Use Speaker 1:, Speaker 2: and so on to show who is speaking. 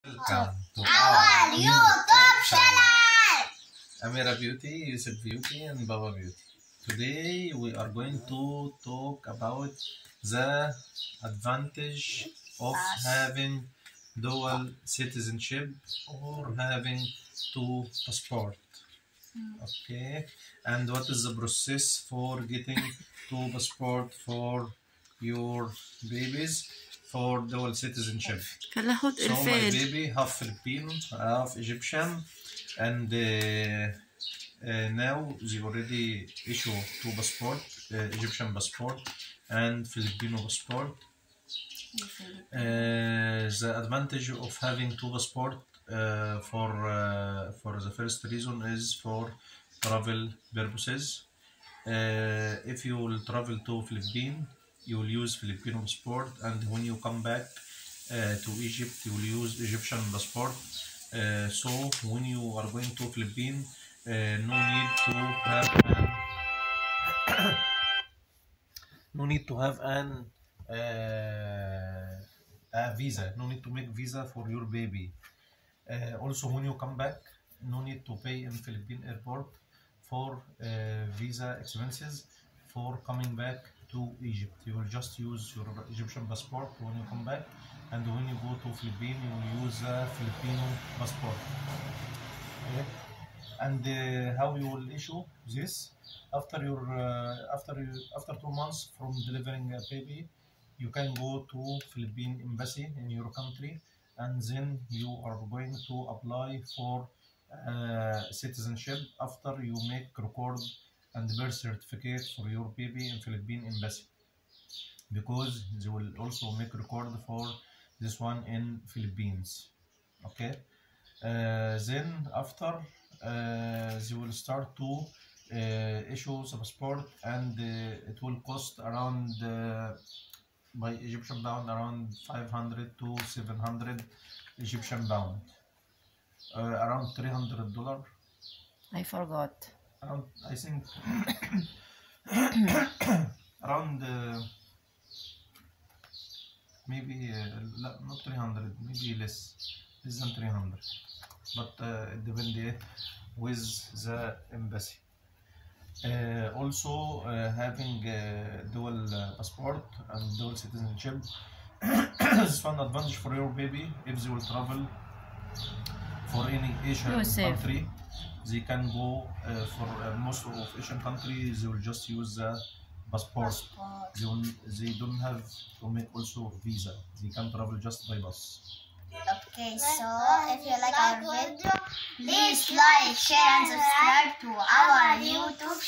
Speaker 1: Welcome to
Speaker 2: our YouTube channel.
Speaker 1: Amira Beauty, Yusuf Beauty, and Baba Beauty. Today we are going to talk about the advantage of having dual citizenship or having two passport. Okay, and what is the process for getting two passport for your babies for dual citizenship? So my baby half Filipino, half Egyptian, and now they already issue two passport, Egyptian passport and Filipino passport. The advantage of having two passport for the first reason is for travel purposes. If you will travel to Philippines, you will use Filipino passport, and when you come back to Egypt, you will use Egyptian passport. So when you are going to Philippines, no need to have a visa. No need to make visa for your baby. Also, when you come back, no need to pay in Philippine airport for visa expenses for coming back to Egypt. You will just use your Egyptian passport when you come back, and when you go to Philippines, you will use a Filipino passport. Okay? And how you will issue this after 2 months from delivering a baby, you can go to Philippine embassy in your country, and then you are going to apply for citizenship after you make record and birth certificate for your baby in Philippine embassy, because they will also make record for this one in Philippines. Okay, then after they will start to issue the passport, and it will cost around by Egyptian pound around 500 to 700 Egyptian pound, around $300.
Speaker 2: I forgot.
Speaker 1: Around, I think around maybe not 300, maybe less than 300, but it depends with the embassy. Also having dual passport and dual citizenship is one advantage for your baby. If they will travel for any Asian country, they can go for most of Asian countries. They will just use the passport. They don't have to make also visa. They can travel just by bus.
Speaker 2: Okay, so if you like our video, please like, share, and subscribe to our YouTube